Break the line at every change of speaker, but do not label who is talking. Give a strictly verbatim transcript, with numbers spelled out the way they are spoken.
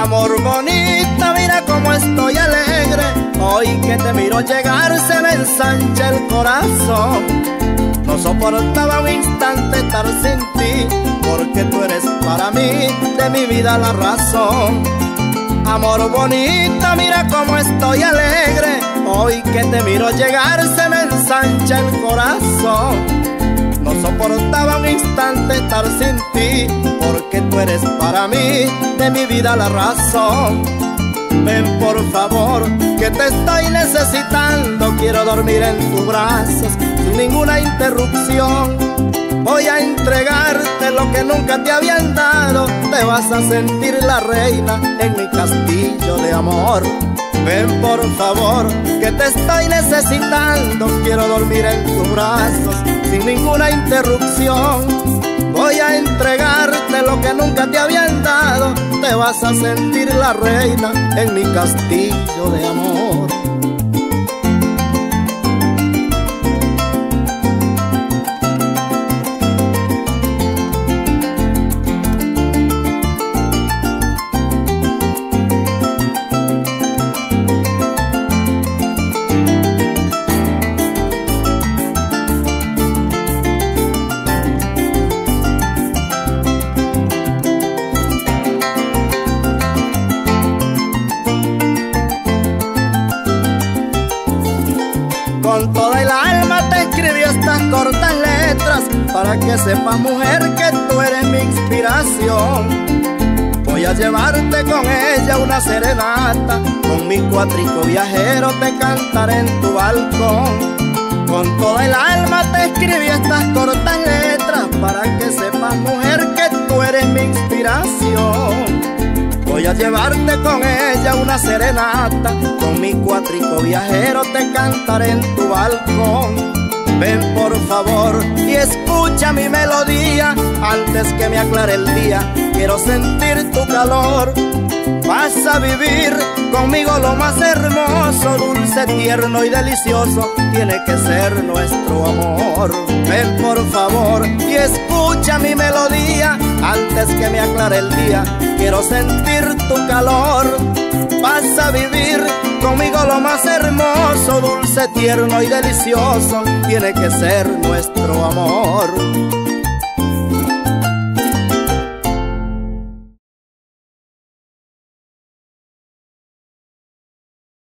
Amor bonita, mira cómo estoy alegre. Hoy que te miro llegar se me ensancha el corazón. No soportaba un instante estar sin ti, porque tú eres para mí, de mi vida la razón. Amor bonita, mira cómo estoy alegre. Hoy que te miro llegar se me ensancha el corazón. No soportaba un instante estar sin ti, porque tú eres para mí, de mi vida la razón. Ven por favor, que te estoy necesitando. Quiero dormir en tus brazos sin ninguna interrupción. Voy a entregarte lo que nunca te habían dado. Te vas a sentir la reina en mi castillo de amor. Ven por favor, que te estoy necesitando. Quiero dormir en tus brazos sin ninguna interrupción. Voy a entregarte lo que nunca te habían dado. Te vas a sentir la reina en mi castillo de amor. Con toda el alma te escribí estas cortas letras, para que sepas, mujer, que tú eres mi inspiración. Voy a llevarte con ella una serenata, con mi cuatrico viajero te cantaré en tu balcón. Con toda el alma te escribí estas cortas letras, para que sepas, mujer, que tú eres mi inspiración. Voy a llevarte con ella una serenata, con mi cuatrico viajero te cantaré en tu balcón. Ven por favor y escucha mi melodía, antes que me aclare el día, quiero sentir tu calor. Vas a vivir conmigo lo más hermoso, dulce, tierno y delicioso, tiene que ser nuestro amor. Ven por favor y escucha mi melodía, antes que me aclare el día, quiero sentir tu calor. Vas a vivir conmigo lo más hermoso, dulce, tierno y delicioso, tiene que ser nuestro amor.